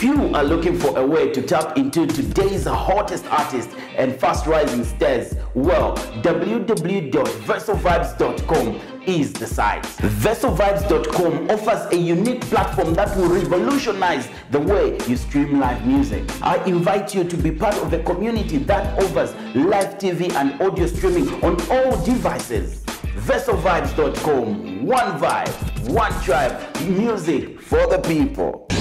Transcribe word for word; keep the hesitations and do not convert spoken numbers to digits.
If you are looking for a way to tap into today's hottest artists and fast rising stars, well, w w w dot vessel vibes dot com is the site. Vessel Vibes dot com offers a unique platform that will revolutionize the way you stream live music. I invite you to be part of a community that offers live T V and audio streaming on all devices. Vessel Vibes dot com, one vibe, one tribe, music for the people.